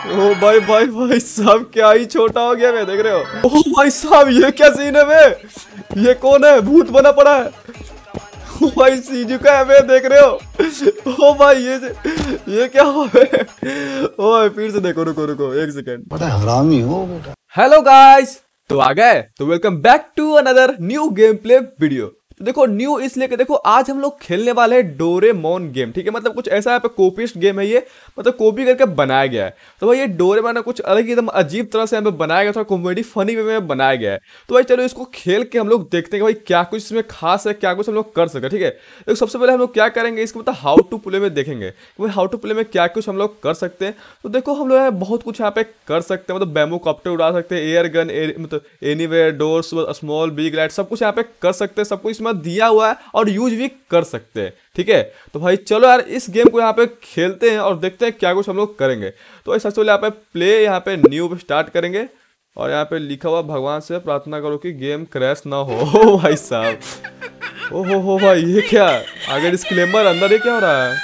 ओ भाई भाई भाई साहब क्या ही छोटा हो गया, मैं देख रहे हो। ओ भाई साहब ये क्या सीन है बे, ये कौन है, भूत बना पड़ा है। ओ भाई सीजू का है, मैं देख रहे हो। ओ भाई ये क्या हो बे। ओ भाई फिर से देखो, रुको रुको एक सेकंड। बड़ा हरामी हो बेटा। हेलो गाइस, तो आ गए तो welcome back to another new game play video. तो देखो न्यू इसलिए कि देखो आज हम लोग खेलने वाले हैं डोरेमोन गेम, ठीक है। मतलब कुछ ऐसा यहाँ पे कॉपीस्ट गेम है ये, मतलब कॉपी करके बनाया गया है। तो भाई ये डोरेमोन है कुछ अलग ही एकदम अजीब तरह से यहाँ पे बनाया गया था, कॉमेडी फनी वे में बनाया गया है। तो भाई चलो इसको खेल के हम लोग देखते हैं कि भाई क्या कुछ इसमें खास है, क्या कुछ हम लोग कर सके, ठीक है। तो सबसे पहले हम लोग क्या करेंगे, इसको मतलब हाउ टू प्ले में देखेंगे कि भाई हाउ टू प्ले में क्या कुछ हम लोग कर सकते हैं। तो देखो हम लोग यहाँ बहुत कुछ यहाँ पे कर सकते हैं, मतलब बैम्बू कॉप्टर उड़ा सकते हैं, एयर गन, मतलब anywhere doors, small big light, सब कुछ यहाँ पे कर सकते हैं। सब कुछ इसमें दिया हुआ है और यूज भी कर सकते हैं, ठीक है। तो भाई चलो यार इस गेम को यहाँ पे खेलते हैं और देखते हैं क्या कुछ हम लोग करेंगे। तो सबसे पहले यहाँ पे प्ले, यहाँ पे न्यू पे स्टार्ट करेंगे और यहाँ पे लिखा हुआ भगवान से प्रार्थना करो कि गेम क्रैश ना हो। भाई साहब ओ हो भाई ये क्या आगे डिस्क्लेमर, अंदर ये क्या हो रहा है।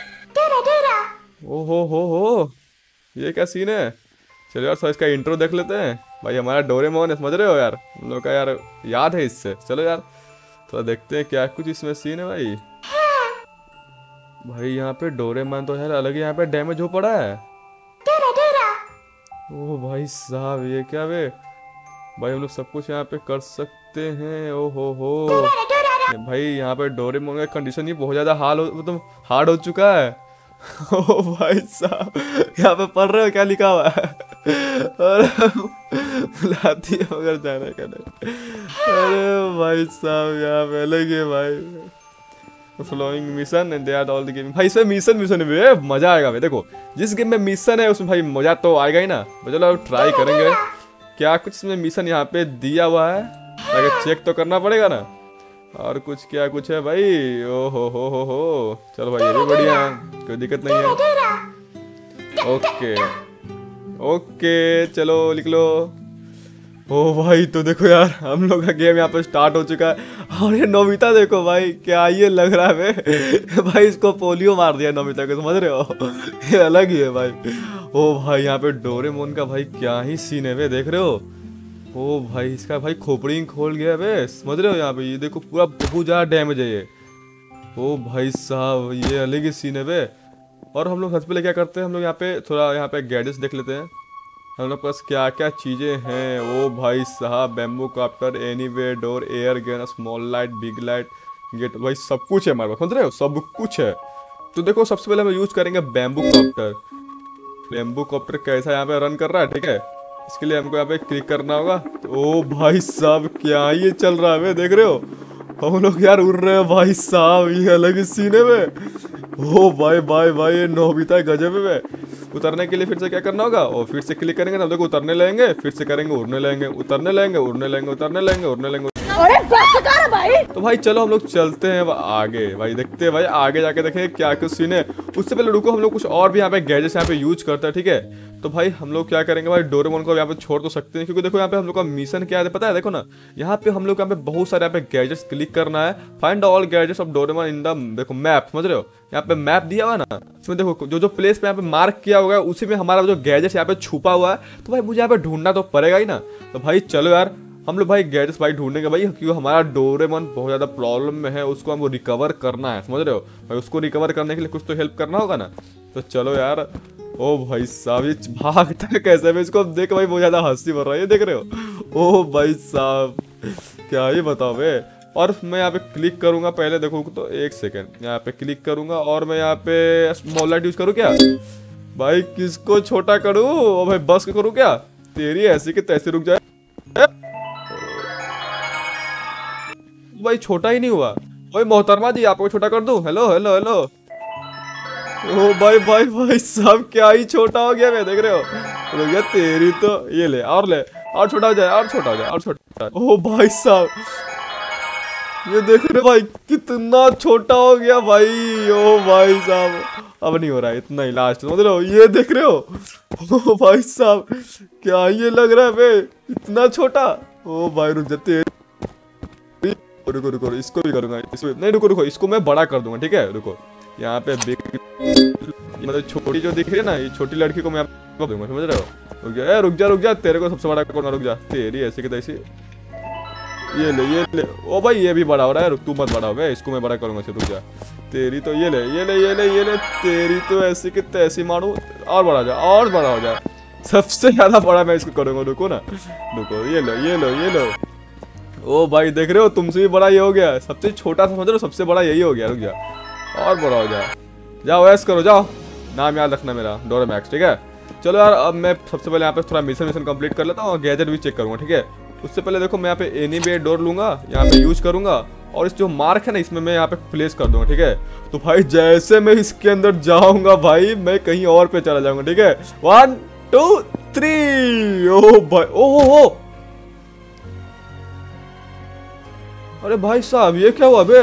ओ हो ये क्या सीन है। चलो यार सर इसका इंट्रो देख लेते हैं। भाई हमारा डोरेमोन है, समझ रहे हो यार, हम लोग का यार याद है इससे। चलो यार तो देखते हैं क्या कुछ इसमें सीन है। भाई यहाँ पे डोरेमोन तो यार अलग ही यहाँ पे डैमेज हो पड़ा है। ओ भाई साहब ये क्या वे, भाई हम लोग सब कुछ यहाँ पे कर सकते हैं। ओ हो भाई यहाँ पे डोरेमोन का कंडीशन ही बहुत ज्यादा मतलब हार्ड हो चुका है। ओ भाई साहब यहाँ पे पढ़ रहे हो क्या लिखा हुआ है। और लाती है मगर जाने का नहीं। अरे भाई साहब यहाँ पे अलग है भाई, flowing mission and they are all the game. भाई इसमें मिशन है, मजा आएगा भाई। देखो जिस गेम में मिशन है उसमें भाई मजा तो आएगा ही ना। चलो अब ट्राई करेंगे क्या कुछ इसमें मिशन यहाँ पे दिया हुआ है, अगर चेक तो करना पड़ेगा ना। और कुछ क्या कुछ है भाई। ओ हो चलो भाई ये भी बढ़िया है, कोई दिक्कत नहीं है। ओके चलो लिख लो। ओ भाई तो देखो यार हम लोग का गेम यहाँ पे स्टार्ट हो चुका है। और ये नोबिता देखो भाई क्या ये लग रहा है भाई इसको पोलियो मार दिया नोबिता को, समझ रहे हो। ये अलग ही है भाई। ओ भाई यहाँ पे डोरेमोन का भाई क्या ही सीन है वे, देख रहे हो। ओ भाई इसका भाई खोपड़ी खोल गया वे, समझ रहे हो। यहाँ पे ये देखो पूरा बहुत ज्यादा डैमेज है ये। ओ भाई साहब ये अलग ही सीन है वे। और हम लोग सबसे पहले क्या करते हैं, हम लोग यहाँ पे थोड़ा यहाँ पे गैजेट्स देख लेते हैं हम लोग पास क्या क्या चीजें हैं। ओ भाई साहब bamboo copter, anywhere door, air gun, small light, big light, gate, भाई सब कुछ है हमारे पास, समझ रहे हो, सब कुछ है। तो देखो सबसे पहले हम यूज करेंगे बैम्बू कॉप्टर। बैम्बू कॉप्टर कैसा यहाँ पे रन कर रहा है, ठीक है। इसके लिए हमको यहाँ पे क्लिक करना होगा। ओ भाई साहब क्या ये चल रहा है, देख रहे हो। हम लोग यार उड़ रहे हैं भाई साहब, ये अलग ही सीन है वे। ओ भाई ये नोबिता गजब है। उतरने के लिए फिर से क्या करना होगा, और फिर से क्लिक करेंगे ना, देखो उतरने लगेंगे, फिर से करेंगे उड़ने लगेंगे, उतरने लगेंगे उड़ने लगेंगे, उतरने लगेंगे उड़ने लगेंगे। अरे भाई तो भाई चलो हम लोग चलते हैं आगे भाई, देखते हैं भाई आगे जाके देखें क्या कुछ सीन है। उससे पहले रुको हम लोग कुछ और भी यहाँ पे गैजेट्स यहाँ पे यूज करते हैं, ठीक है। तो भाई हम लोग क्या करेंगे भाई, डोरेमोन को यहाँ पे छोड़ तो सकते हैं, क्योंकि देखो यहाँ पे हम लोग का मिशन क्या है पता है। देखो ना यहाँ पे हम लोग यहाँ पे बहुत सारे यहाँ पे गैजेट्स क्लिक करना है। Find all gadgets of Doraemon in the, देखो मैप, समझ रहे हो। यहाँ पे मैप दिया हुआ है ना, इसमें देखो जो प्लेस पे यहाँ पे मार्क किया हुआ है उसी में हमारा जो गैजेट्स यहाँ पे छुपा हुआ है। तो भाई मुझे यहाँ पे ढूंढना तो पड़ेगा ही ना। तो भाई चलो यार हम लोग भाई गैजेट्स भाई ढूंढेंगे भाई, क्योंकि हमारा डोरेमोन बहुत ज्यादा प्रॉब्लम में है, उसको हमको रिकवर करना है, समझ रहे हो भाई। उसको रिकवर करने के लिए कुछ तो हेल्प करना होगा ना। तो चलो यार। ओ भाई साहब ये भागता है कैसे, मैं इसको देख भाई बहुत ज्यादा हंसी भर रहा है, ये देख रहे हो। ओ भाई साहब क्या ये बताओ बे। और मैं यहाँ पे क्लिक करूंगा पहले, देखो तो एक सेकेंड, यहाँ पे क्लिक करूंगा और मैं यहाँ पे स्मॉल लाइट यूज करूँ क्या भाई, किसको छोटा करूँ। ओ भाई बस करूँ क्या, तेरी ऐसी की तैसी रुक जाए। भाई छोटा ही नहीं हुआ। भाई मोहतरमा जी आपको छोटा कर दूं, हेलो हेलो हेलो। ओ भाई साहब क्या ही छोटा हो गया, मैं देख रहे हो। रुक गया तेरी तो, ये ले और छोटा हो जाए, और छोटा हो जाए, और छोटा। ओ भाई साहब ये देख रहे भाई कितना छोटा हो गया भाई। ओ भाई साहब अब नहीं हो रहा है, इतना ही लास्ट, समझ रहे हो, ये देख रहे हो। ओ भाई साहब क्या ये लग रहा है बे, इतना छोटा। ओ भाई रुक जाते, रुको इसको भी करूंगा, इसको नहीं, रुको इसको मैं बड़ा कर दूंगा, ठीक है। रुको यहाँ पे मतलब छोटी जो दिख रही है ना, ये छोटी लड़की को मैं दूंगा, समझ रहे हो? रुक जा, तेरे को सबसे बड़ा करूंगा, रुक जा, तेरी ऐसी की तैसी। ये ले। ओ भाई ये भी बड़ा हो रहा है, रुक तू मत बड़ा हो गया, इसको मैं बड़ा करूंगा, रुक जा। तेरी तो ये ले, तेरी तो ऐसी की तैसी मारू, और बड़ा हो जा, सबसे ज्यादा बड़ा मैं इसको करूंगा, रुको ना, रुको, ये लो। ओ भाई देख रहे हो, तुमसे भी बड़ा ये हो गया, सबसे छोटा समझ रहे हो, सबसे बड़ा यही हो गया, रुक जा, और बड़ा हो जा, जाओ ऐस करो, जाओ, नाम याद रखना मेरा डोरेमैक्स, ठीक है? चलो यार, अब मैं सबसे पहले यहाँ पे थोड़ा मिशन कंप्लीट कर लेता हूँ और गैजेट भी चेक करूंगा, ठीक है? उससे पहले देखो मैं यहाँ पे एनीवे डोर लूंगा, यहाँ पे यूज करूंगा, और इस जो मार्क है ना, इसमें मैं यहाँ पे प्लेस कर दूंगा, ठीक है? तो भाई जैसे मैं इसके अंदर जाऊंगा भाई, मैं कहीं और पे चला जाऊंगा, ठीक है? 1 2 3। ओ भाई, ओहो, अरे भाई साहब ये क्या हुआ बे?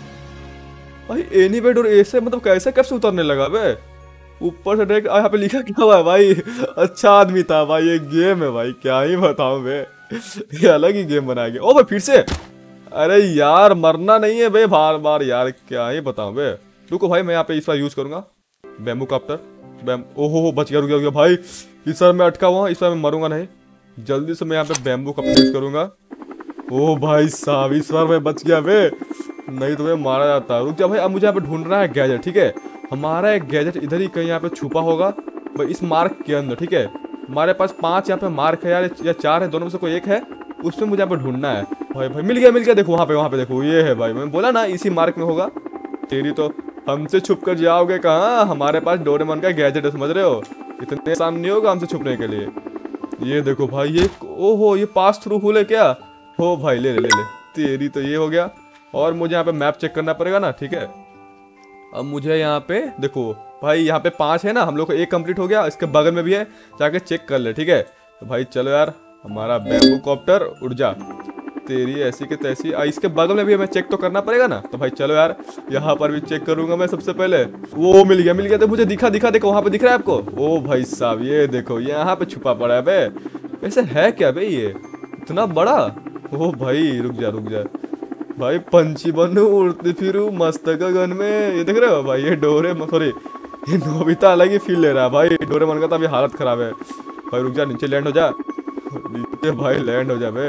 भाई एनीवे डोर ऐसे मतलब कैसे उतरने लगा बे? ऊपर से डायरेक्ट यहाँ पे लिखा क्या हुआ है भाई? अच्छा आदमी था भाई, ये गेम है भाई, क्या ही बताऊं बे, ये अलग ही गेम बनाया गया। ओ भाई फिर से, अरे यार मरना नहीं है बे बार बार यार, क्या ही बताऊं बे। रुको भाई, मैं यहाँ पे इस बार यूज करूंगा बैम्बू कॉप्टर। ओहो बच गया, रुक गया भाई, इस बार मैं अटका हुआ, इस बार मैं मरूंगा नहीं, जल्दी से मैं यहाँ पे बैम्बू कॉप्टर यूज करूंगा। ओ भाई साहब इस बार मैं बच गया बे, नहीं तो मैं मारा जाता। रुक जा भाई, अब मुझे यहाँ पे ढूंढना है गैजेट, ठीक है? हमारा एक गैजेट इधर ही कहीं यहाँ पे छुपा होगा भाई, इस मार्क के अंदर, ठीक है? हमारे पास 5 यहाँ पे मार्क है यार, या 4 है, दोनों में से कोई एक है, उसमें मुझे यहाँ पे ढूंढना है। भाई मिल गया, देखो वहाँ पे देखो, ये है भाई, मैं बोला ना इसी मार्क में होगा। तेरी तो हमसे छुप कर जाओगे कहाँ, हमारे पास डोरेमोन का गैजेट है, समझ रहे हो? इतने आसान नहीं होगा हमसे छुपने के लिए। ये देखो भाई, ये ओहो ये पास थ्रू हुल है क्या? हो भाई ले तेरी तो ये हो गया। और मुझे यहाँ पे मैप चेक करना पड़ेगा ना, ठीक है? अब मुझे यहाँ पे देखो भाई, यहाँ पे 5 है ना, हम लोग को 1 कंप्लीट हो गया, इसके बगल में भी है, जाके चेक कर ले, ठीक है? तो भाई चलो यार, हमारा बैम्बू कॉप्टर उड़ जा, तेरी ऐसी के तैसी। इसके बगल में भी हमें चेक तो करना पड़ेगा ना, तो भाई चलो यार, यहाँ पर भी चेक करूंगा मैं सबसे पहले। वो मिल गया, तो मुझे दिखा देखो, वहाँ पे दिख रहा है आपको? ओ भाई साहब ये देखो, यहाँ पे छुपा पड़ा है बे, वैसे है क्या बे ये इतना बड़ा? ओ भाई रुक जा भाई, पंछी बनू उड़ती फिरू मस्त गगन में, ये देख रहे हो भाई, ये सॉरी ये नोबिता अलग ही फील ले रहा है भाई, डोरेमोन का तो अभी हालत खराब है भाई। रुक जा, नीचे लैंड हो जा, नीचे भाई लैंड हो जा बे।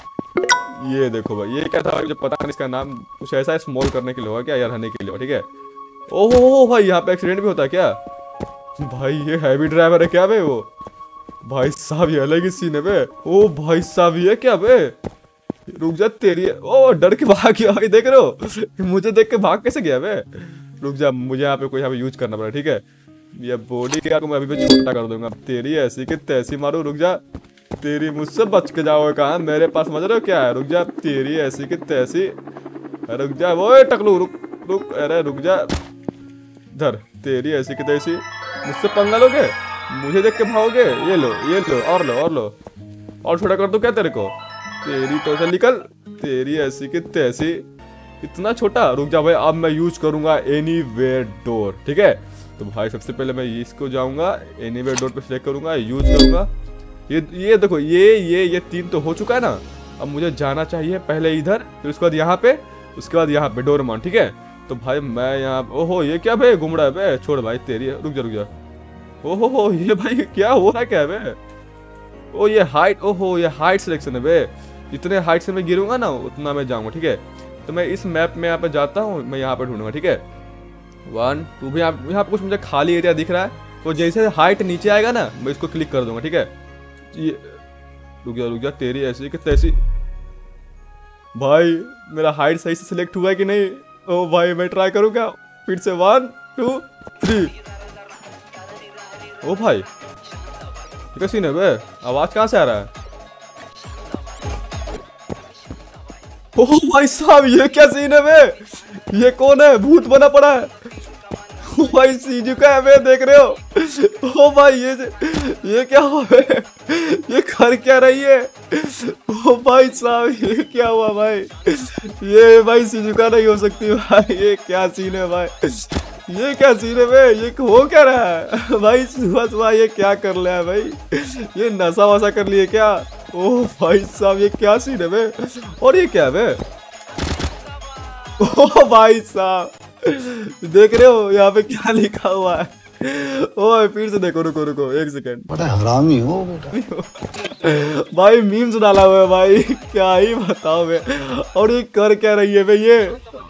ये देखो भाई, ये क्या था मुझे पता नहीं, इसका नाम कुछ ऐसा है, स्मॉल करने के लिए होगा क्या, यार रहने के लिए, ठीक है? ओहो भाई यहाँ पे एक्सीडेंट भी होता है क्या? भाई ये हैवी ड्राइवर है क्या बे वो? भाई साहब ये अलग ही सीन है बे। ओ भाई साहब ये क्या बे? रुक जा, तेरी ओ डर के भाग गया भाई, देख रहे हो मुझे देख के भाग कैसे गया बे? रुक जा, मुझे यहाँ पे कोई यहाँ पे यूज करना पड़ा, ठीक है? ये बॉडी को मैं अभी भी छोटा कर दूंगा, तेरी ऐसी की तैसी मारू। रुक जा, तेरी मुझसे बच के जाओगे कहाँ, मेरे पास समझ रहे हो क्या है? रुक जा, तेरी ऐसी की तैसी, रुक जा, वो टकलू रुक, अरे रुक जा, धर, तेरी ऐसी की तैसी, मुझसे पंगा लोगे, मुझे देख के भागोगे? ये लो, और लो, और छोटा कर दो क्या तेरे को? तेरी तो से निकल, तेरी ऐसी की तैसी, इतना छोटा। रुक जा भाई, अब मैं यूज करूंगा एनीवेयर डोर, ठीक है? तो भाई सबसे पहले मैं इसको जाऊंगा, एनीवेयर डोर पे सिलेक्ट करूंगा, यूज करूंगा। ये देखो, ये 3 तो हो चुका है ना, अब मुझे जाना चाहिए पहले इधर, फिर उसके बाद यहाँ पे, उसके बाद यहाँ पे डोरेमोन, ठीक है? तो भाई मैं यहाँ, ओहो ये क्या भाई घूम रहा है बे, छोड़ भाई तेरी, रुक जा, ओहो ये भाई क्या हो रहा है क्या बे? ओ ये हाइट, ओहो ये हाइट सिलेक्शन है बे, जितने हाइट से मैं गिरूंगा ना उतना मैं जाऊंगा, ठीक है? तो मैं इस मैप में यहाँ पे जाता हूँ, मैं यहाँ पे ढूंढूंगा, ठीक है? 1 2 भी यहाँ पे कुछ मुझे खाली एरिया दिख रहा है, तो जैसे हाइट नीचे आएगा ना, मैं इसको क्लिक कर दूंगा, ठीक है? ये रुक जा, तेरी ऐसी कि तैसी। भाई मेरा हाइट सही से सिलेक्ट हुआ है कि नहीं? ओ भाई मैं ट्राई करूँ क्या फिर से? 1 2 3। ओ भाई क्या सीन है बे, आवाज कहाँ से आ रहा है? ओ भाई साहब ये क्या सीन है बे? ये कौन है, भूत बना पड़ा है? ओ भाई शिजुका है बे, देख रहे हो? ओ भाई ये क्या हुआ बे? ये कर क्या रही है? ओ भाई साहब ये क्या हुआ भाई? ये भाई शिजुका नहीं हो सकती भाई, ये क्या सीन है भाई? ये क्या सीन है बे, ये हो क्या रहा है भाई? सुबह ये क्या कर लिया है भाई? ये नशा वशा कर लिए क्या? ओ भाई साहब ये क्या सीन है बे? और ये क्या है बे? ओ भाई साहब देख रहे हो यहाँ पे क्या लिखा हुआ है? ओ भाई फिर से देखो, रुको रुको एक सेकंड। बड़ा हरामी हो बेटा। भाई मीम्स डाला हुआ है भाई, क्या ही बताओ मैं। और ये कर क्या रही है भाई ये।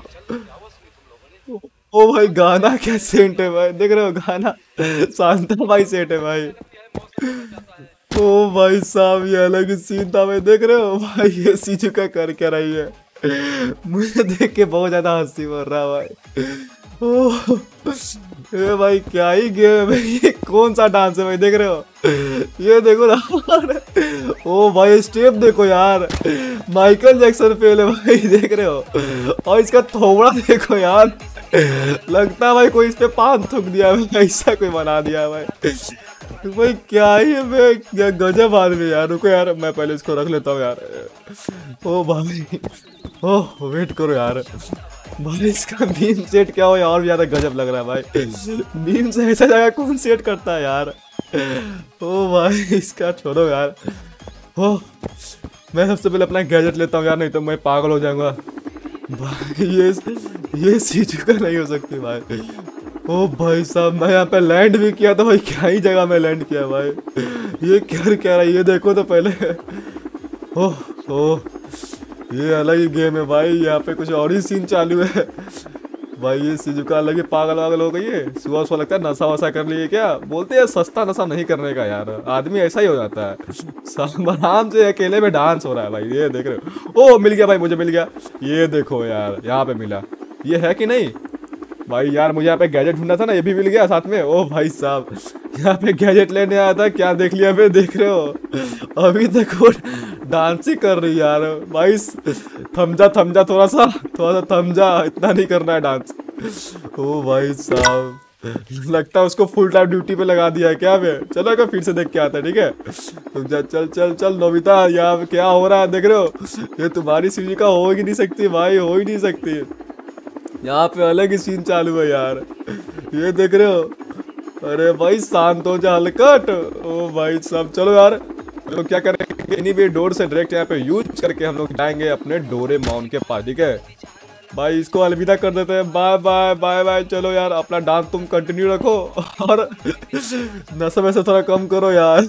ओ भाई गाना क्या सेंट है भाई, देख रहे हो गाना शांता भाई सेंट है भाई। ओ भाई साहब ये अलग ही सीन था भाई, देख रहे हो भाई ये शिजुका कर क्या रही है। मुझे देख के बहुत ज्यादा हंसी मर रहा है भाई। ओ ये भाई क्या ही गेम है भाई, ये कौन सा डांस है भाई, देख रहे हो ये देखो ना। ओ भाई स्टेप देखो यार, माइकल जैक्सन फेल है भाई, देख रहे हो। और इसका थोबड़ा देखो यार, लगता है भाई कोई इस पे पान थूक दिया है, ऐसा कोई बना दिया है भाई। भाई क्या ही है भाई, क्या गजब आदमी यार। रुको यार मैं पहले इसको रख लेता हूँ यार। ओ भाई ओह वेट करो यार भाई, इसका मीम सेट क्या हो यार, और भी ज्यादा गजब लग रहा है भाई। मीम से ऐसा जगह कौन सेट करता है यार। ओ भाई इसका छोड़ो यार। ओ मैं सबसे पहले अपना गैजेट लेता हूँ यार, नहीं तो मैं पागल हो जाऊंगा भाई। ये शिजुका नहीं हो सकती भाई। ओ भाई साहब मैं यहाँ पे लैंड भी किया था भाई, क्या ही जगह में लैंड किया भाई। ये क्या रहा है ये देखो तो पहले। ओह ये अलग ही गेम है भाई, यहाँ पे कुछ और ही सीन चालू है भाई। ये शिजुका अलग ही पागल वागल हो गई है, सुबह सुबह लगता है नशा वशा कर लिए क्या। बोलते हैं सस्ता नशा नहीं करने का यार, आदमी ऐसा ही हो जाता है। आराम से अकेले में डांस हो रहा है भाई, ये देख रहे हो। ओ मिल गया भाई, मुझे मिल गया। ये देखो यार यहाँ पे मिला, ये है कि नहीं भाई। यार मुझे यहाँ पे गैजेट ढूंढना था ना, ये भी मिल गया साथ में। ओ भाई साहब यहाँ पे गैजेट लेने आया था, क्या देख लिया मैं, देख रहे हो अभी तक वो डांस ही कर रही यार भाई। थम जा थोड़ा सा थम जा, इतना नहीं करना है डांस। ओ भाई साहब लगता है उसको फुल टाइम ड्यूटी पे लगा दिया है क्या बे। चलो अगर फिर से देख के आता है, ठीक है तुम जा। चल चल चल नोबिता, यहाँ क्या हो रहा है देख रहे हो। ये तुम्हारी शिजुका हो ही नहीं सकती भाई, हो ही नहीं सकती। यहाँ पे अलग ही सीन चालू है यार, ये देख रहे हो। अरे भाई शांत हो जा हलकट। ओ भाई साहब चलो यार, तो क्या करेंगे एनीवे डोर से डायरेक्ट यहाँ पे यूज करके हम लोग जाएंगे अपने डोरेमोन के पास, ठीक है भाई। इसको अलविदा कर देते हैं, बाय बाय बाय बाय। चलो यार अपना डांस तुम कंटिन्यू रखो और नशे में से थोड़ा कम करो यार।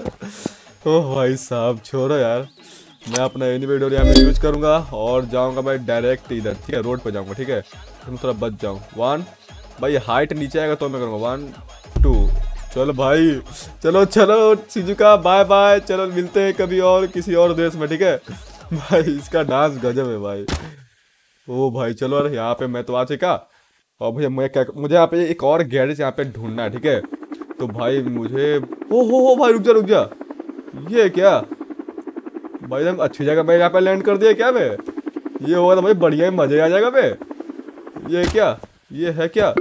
ओह भाई साहब छोड़ो यार, मैं अपना एनीवे डोर यहाँ पे यूज करूंगा और जाऊंगा मैं डायरेक्ट इधर, ठीक है रोड पे जाऊंगा, ठीक है तुम थोड़ा बच जाओ। 1 भाई हाइट नीचे आएगा तो मैं करूँगा 1 2। चलो भाई चलो चलो शिजुका बाय बाय, चलो मिलते हैं कभी और किसी और देश में, ठीक है भाई। इसका डांस गजब है भाई। ओ भाई चलो अरे यहाँ पे मैं तो आ चुका, और मुझे यहाँ पे एक और गैरेज यहाँ पे ढूंढना है, ठीक है। तो भाई मुझे ओ हो भाई रुक जा, ये क्या भाई हम अच्छी जगह मैं यहाँ पे लैंड कर दिया क्या बे। ये होगा तो भाई बढ़िया ही मजे आ जाएगा बे। ये क्या, ये है क्या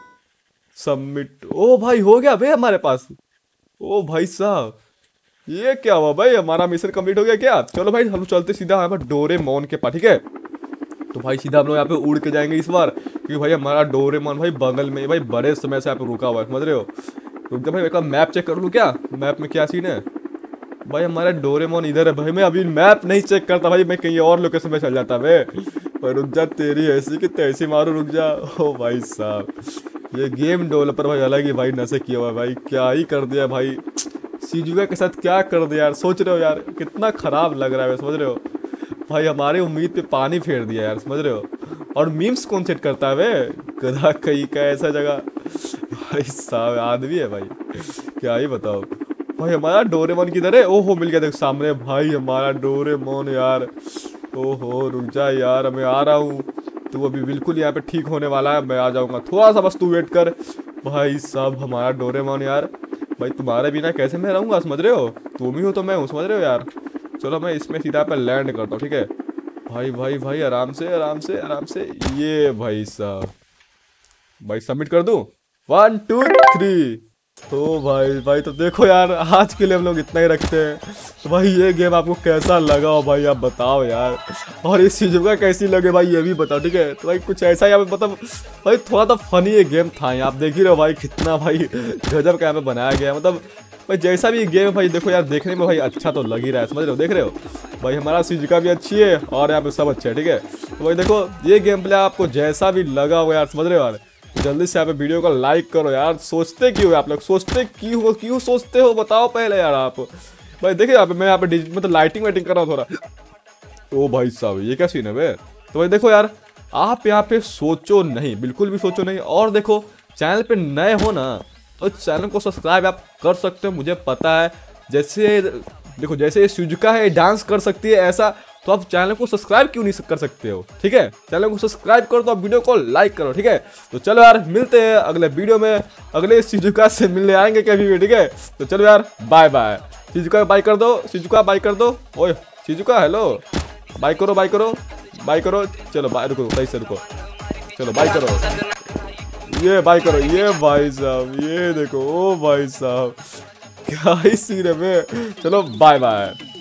सबमिट। ओ भाई हो गया बे हमारे पास। ओ भाई साहब ये क्या हुआ भाई, हमारा मिशन कंप्लीट हो गया क्या। चलो भाई हम चलते सीधा यहाँ पर डोरेमोन के पास, ठीक है। तो भाई सीधा हम लोग यहाँ पे उड़ के जाएंगे इस बार, क्योंकि भाई हमारा डोरेमोन भाई बगल में भाई बड़े समय से यहाँ पे रुका हुआ है, समझ रहे हो। रुक जा भाई एक बार मैप चेक कर लूँ क्या, मैप में क्या सीन है। भाई हमारा डोरेमोन इधर है भाई, मैं अभी मैप नहीं चेक करता भाई, मैं कहीं और लोकेशन में चल जाता भाई। और रुक जा तेरी ऐसी कि तैसी मारो, रुक जा। ओ भाई साहब ये गेम डेवलपर भाई अलग ही भाई नशे किया हुआ है भाई, क्या ही कर दिया भाई शिजुका के साथ, क्या कर दिया यार। सोच रहे हो यार कितना खराब लग रहा है, समझ रहे हो भाई। हमारे उम्मीद पे पानी फेर दिया यार, समझ रहे हो। और मीम्स कौन सेट करता है वे, गधा कहीं का ऐसा जगह भाई साहब आदमी है भाई, क्या ही बताओ। भाई हमारा डोरेमोन किधर है, ओहो मिल गया देख सामने भाई हमारा डोरेमोन यार। ओहो रुक जा यार मैं आ रहा हूँ, तू अभी बिल्कुल यहाँ पे ठीक होने वाला है, मैं आ जाऊँगा, थोड़ा सा बस तू वेट कर। भाई साहब हमारा डोरेमोन यार, भाई तुम्हारे बिना कैसे मैं रहूँगा, समझ रहे हो। तुम ही हो तो मैं हूँ, समझ रहे हो यार। चलो मैं इसमें सीधा पे लैंड करता हूँ, ठीक है भाई भाई भाई आराम से आराम से आराम से। ये भाई साहब भाई सबमिट कर दूँ 1 2 3। तो भाई तो देखो यार आज के लिए हम लोग इतना ही रखते हैं। तो भाई ये गेम आपको कैसा लगा हो भाई आप बताओ यार, और इस शिजुका कैसी लगे भाई ये भी बताओ, ठीक है। तो भाई कुछ ऐसा यहाँ पे मतलब भाई थोड़ा सा फनी ये गेम था, यहाँ आप देख ही रहे हो भाई कितना भाई गजब का यहाँ पे बनाया गया। मतलब भाई जैसा भी गेम है भाई देखो यार देखने में भाई अच्छा तो लग ही रहा है, समझ रहे हो, देख रहे हो भाई हमारा शिजुका भी अच्छी है और यहाँ पे सब अच्छे है, ठीक है। तो भाई देखो ये गेम प्ले आपको जैसा भी लगा हो यार, समझ रहे हो यार, जल्दी से यहाँ पे वीडियो को लाइक करो यार। सोचते क्यों हो आप लोग, सोचते क्यों सोचते हो बताओ पहले यार आप। भाई देखिए यहाँ पे मैं यहाँ पे मतलब लाइटिंग वाइटिंग कर रहा हूँ थोड़ा। ओ भाई साहब ये क्या सीन है बे। तो भाई देखो यार आप यहाँ पे सोचो नहीं, बिल्कुल भी सोचो नहीं। और देखो चैनल पे नए हो ना तो चैनल को सब्सक्राइब आप कर सकते हो, मुझे पता है। जैसे देखो जैसे ये सुजुका है डांस कर सकती है ऐसा, तो आप चैनल को सब्सक्राइब क्यों नहीं कर सकते हो। ठीक है चैनल को सब्सक्राइब करो तो आप वीडियो को लाइक करो। ठीक है तो चलो यार मिलते हैं अगले वीडियो में, अगले सुजुका से मिलने आएंगे कभी भी। ठीक है तो चलो यार बाय बाय। सुजुका बाय कर दो, सुजुका बाय कर दो। ओए सुजुका हेलो, बाय करो बाय करो बाय करो। चलो बाय, रुको सही से रुको, चलो बाय करो। ये बाय करो, ये भाई साहब ये देखो, ओ भाई साहब क्या ही सीन है बे। चलो बाय बाय।